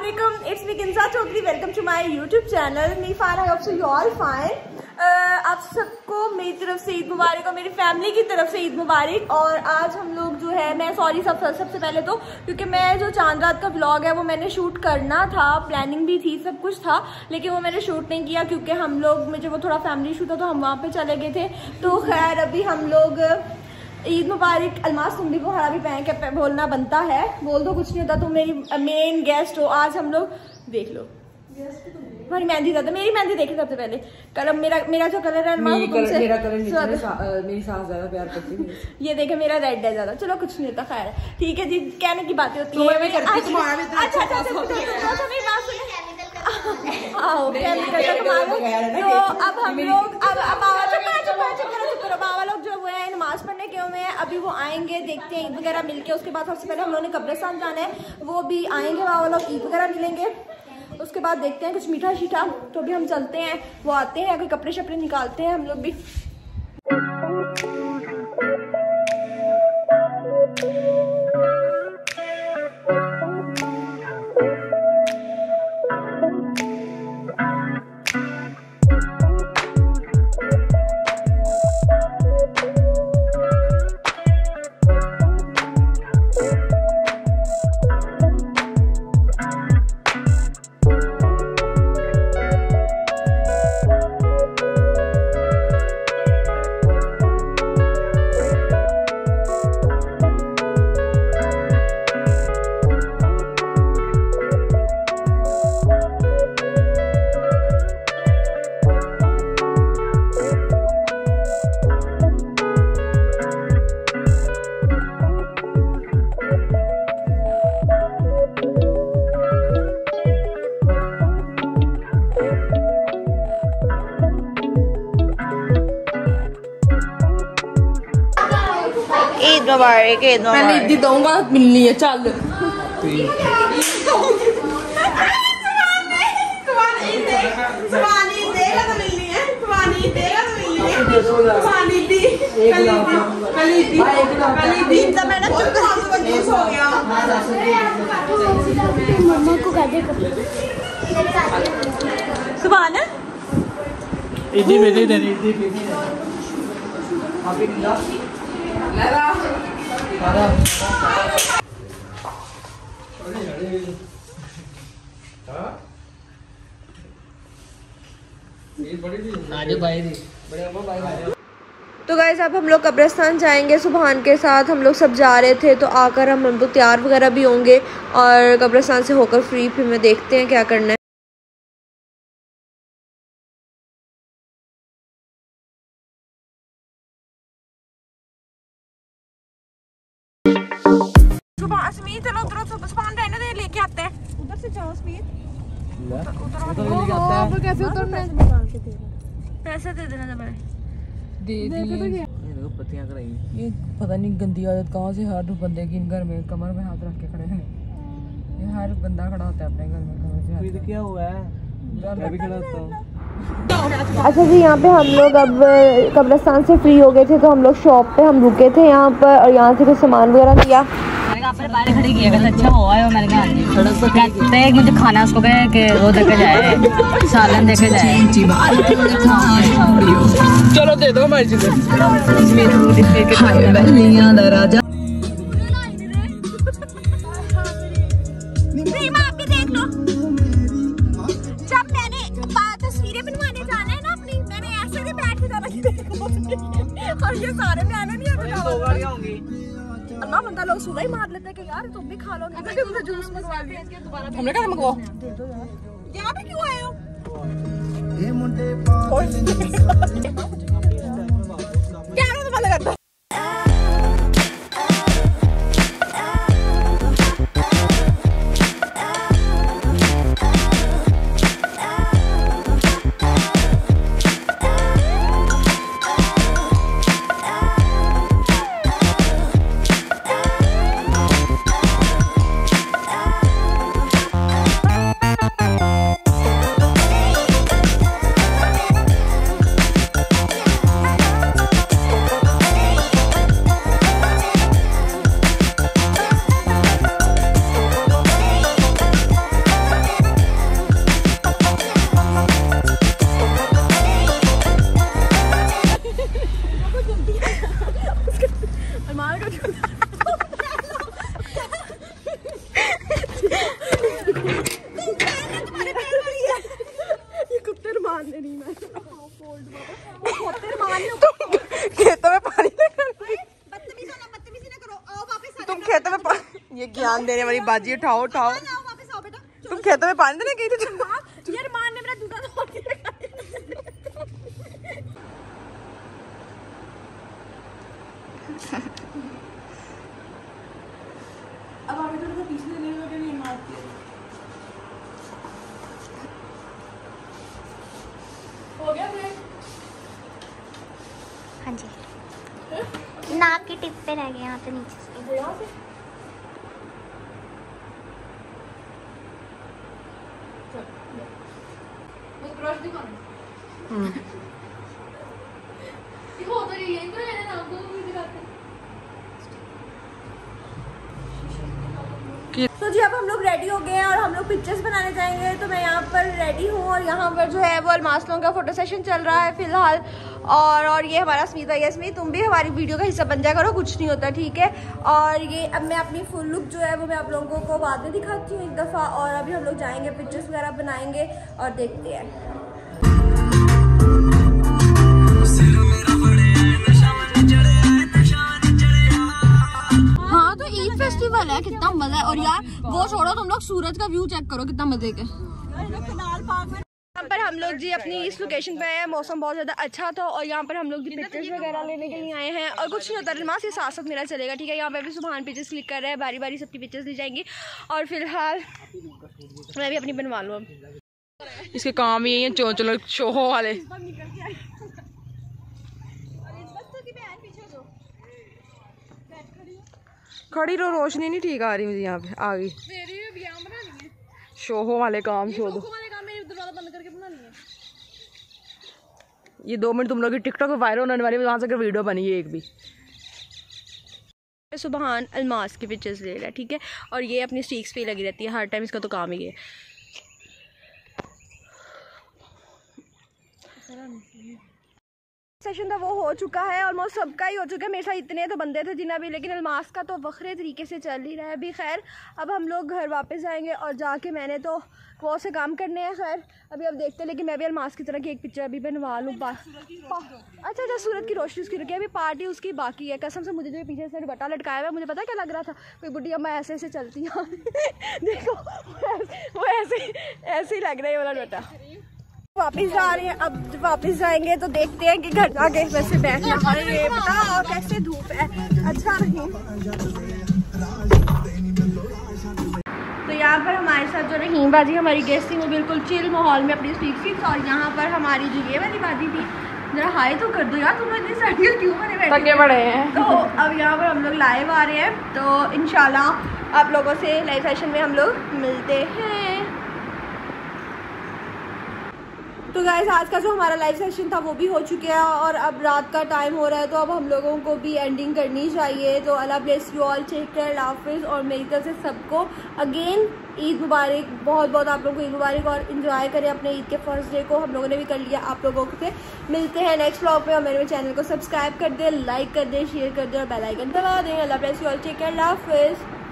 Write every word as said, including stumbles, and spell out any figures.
Assalamualaikum, it's me Kinza Chokri. Welcome to my YouTube channel. Me fine, I hope so you all fine. आप सबको मेरी तरफ से ईद मुबारक और मेरी फैमिली की तरफ से ईद मुबारक। और आज हम लोग जो है, मैं सॉरी सब सबसे पहले तो क्योंकि मैं जो चांद रात का व्लॉग है वो मैंने शूट करना था, प्लानिंग भी थी, सब कुछ था, लेकिन वो मैंने शूट नहीं किया क्योंकि हम लोग मुझे वो थोड़ा फैमिली शूट था तो हम वहाँ पे चले गए थे। तो खैर अभी हम लोग ईद मुबारक। अलमास तुम भी कोहरा भी पहन के बोलना बनता है, बोल दो, कुछ नहीं होता, तुम मेरी मेन गेस्ट हो। आज हम लोग देख लो हमारी मेहंदी ज्यादा, मेरी मेहंदी देखी सबसे पहले। कलर मेरा मेरा जो कलर है मेरी सास ज्यादा प्यार करती है। ये देखे मेरा रेड है ज्यादा, चलो कुछ नहीं होता, खैर ठीक है जी, कहने की बातें होती है। आओ केमिकल तो अब हम लोग अब बाबा बाबा लोग जो है नमाज पढ़ने के हुए हैं, अभी वो आएंगे, देखते हैं ईद वगैरह मिलके। उसके बाद सबसे पहले हम लोगों ने कब्रिस्तान जाना है, वो भी आएंगे बाबा लोग, ईद वगैरह मिलेंगे। उसके बाद देखते हैं कुछ मीठा शीठा, तो अभी हम चलते हैं, वो आते हैं, कोई कपड़े शपड़े निकालते हैं हम लोग भी। ईद मुबारक, ईद मुबारक। मैं ईद दूंगा, मिलनी है, चल मम्मा को कह दे सुबह ना इदी मेरी देनी इदी तो गाइस अब हम लोग कब्रिस्तान जाएंगे सुबहान के साथ। हम लोग सब जा रहे थे, तो आकर हम हम लोग तैयार वगैरह भी होंगे और कब्रिस्तान से होकर फ्री फिर में देखते हैं क्या करना है। स्मीत चलो उधर सुबहान रहने दे, लेके आते हैं, उधर से जाओ स्मीत, उधर कैसे उधरना है, पैसे दे देना जब दे दिए पत्तियां कराई। ये पता नहीं गंदी आदत कहाँ से हर बंदे की घर में कमर में हाथ रख के खड़े हैं। ये हर बंदा खड़ा होता है अपने घर में कमर से हाथ। क्या हुआ है, मैं भी खड़ा होता हूँ। अच्छा जी, यहाँ पे हम लोग अब कब्रिस्तान से फ्री हो गए थे, तो हम लोग शॉप पे हम रुके थे यहाँ पर और यहाँ से कुछ सामान वगैरह लिया। बाहर खड़ी किया अच्छा हुआ है, मैंने कहा मुझे खाना उसको कहे कि वो देखे जाए, सालन देखे जाए। चलो दे दो हमारी चीजें। जब मैंने तस्वीरें बनवाने जाना है ना अपनी, मैंने ऐसे भी बैठ के जाना और ये सारे में आना नहीं है। अल्लाह बंदा लोग सुबह ही मार लेते हैं कि यार तुम भी खा लो, जूस मंगवा दिया। हमने कहा मंगवाओ, दे दो यार, यहाँ पे क्यों आए हो? क्या तो मन करता बाजी उठाओ उठाओ। तुम खेतों में पानी देने गई थी? यार मान ने मेरा जूता तोड़ दिया। अब आगे थोड़ा सा पीछे ले लो, नहीं मारती है। हो गया ब्रेक? हाँ जी, नाक की टिप पे रह गए यहाँ पे नीचे से। यहाँ से ब्रश दिखाना। हम्म देखो तो ये यहीं पर है ना, आपको भी दिखाते हैं। तो जी अब हम लोग रेडी हो गए हैं और हम लोग पिक्चर्स बनाने जाएंगे। तो मैं यहाँ पर रेडी हूँ और यहाँ पर जो है वो अलमास लोगों का फोटो सेशन चल रहा है फिलहाल। और और ये हमारा स्मित भाई है। स्मित तुम भी हमारी वीडियो का हिस्सा बन जाया करो, कुछ नहीं होता, ठीक है। और ये अब मैं अपनी फुल लुक जो है वो मैं आप लोगों को बाद में दिखाती हूँ एक दफ़ा। और अभी हम लोग जाएंगे पिक्चर्स वगैरह बनाएंगे और देखते हैं। हाँ तो ईद फेस्टिवल है, कितना मजा है। और यार वो छोड़ो, तुम लोग सूरज का व्यू चेक करो, कितना मजे के। यहाँ पर हम लोग जी अपनी इस लोकेशन पे हैं, मौसम बहुत ज़्यादा अच्छा था और यहाँ पर हम लोग पिक्चर्स वगैरह लेने के लिए आए हैं। और कुछ नहीं होता, अलमास ये साथ साथ मेरा चलेगा, ठीक है। यहाँ पे भी सुभान पिक्चर्स क्लिक कर रहे हैं, बारी बारी सबकी पिक्चर्स ली जाएंगी। और फिलहाल मैं भी अपनी बनवा लूँ। अब इसके काम ही है चो चलो शोहो वाले। खड़ी रो, रोशनी नहीं ठीक आ रही मुझे यहाँ पे। आ गई शोहो वाले काम, शो दो। ये दो मिनट तुम लोग की टिकटॉक पे वायरल होने वाली, वहां से अगर वीडियो बनी है एक भी। सुभान अलमास की पिक्चर्स ले रहा है, ठीक है। और ये अपनी स्ट्रीक्स पे लगी रहती है हर टाइम, इसका तो काम ही है। सेशन था वो हो चुका है, ऑलमोस्ट सबका ही हो चुका है। मेरे साथ इतने तो बंदे थे जिन्हें भी, लेकिन अलमास का तो वखरे तरीके से चल ही रहा है अभी। खैर अब हम लोग घर वापस जाएंगे और जाके मैंने तो बहुत से काम करने हैं। खैर अभी अब देखते हैं, लेकिन मैं भी अलमास की तरह की एक पिक्चर अभी बनवा लूँ। अच्छा अच्छा सूरज की रोशनी उसकी रुकी, अभी पार्टी उसकी बाकी है। कसम से मुझे जो पीछे से दुपट्टा लटकाया हुआ है, मुझे पता क्या लग रहा था, कोई बुढ़ी अम्मा ऐसे ऐसे चलती है। देखो वो ऐसे ऐसे ही लग रहा है वाला दुपट्टा। वापस जा रहे हैं, अब वापस जाएंगे तो देखते हैं कि घर जाके वैसे बैठना। अरे बताओ कैसे धूप है, अच्छा नहीं। तो यहाँ पर हमारे साथ जो रहीम बाजी हमारी गेस्ट थी, वो बिल्कुल चिल माहौल में अपनी स्पीक थी। और यहाँ पर हमारी जो ये वाली बाजी थी, जरा हाई तो कर दो यार, तुम इतनी सर्दियाँ क्यों बने बैठे बड़े हैं। तो अब यहाँ पर हम लोग लाइव आ रहे हैं, तो इंशाल्लाह आप लोगों से लाइव सेशन में हम लोग मिलते हैं। तो गाइस आज का जो हमारा लाइव सेशन था वो भी हो चुका है और अब रात का टाइम हो रहा है, तो अब हम लोगों को भी एंडिंग करनी चाहिए। तो Allah bless you all, take care, हाफिज़। और मेरी तरफ से सबको अगेन ईद मुबारक, बहुत बहुत आप लोगों को ईद मुबारक। और इन्जॉय करें अपने ईद के फर्स्ट डे को, हम लोगों ने भी कर लिया। आप लोगों से मिलते हैं नेक्स्ट व्लॉग पे। और मेरे चैनल को सब्सक्राइब कर दे, लाइक कर दे, शेयर कर दे और बेल आइकन दबा दें। Allah bless you all, take care, हाफिज़।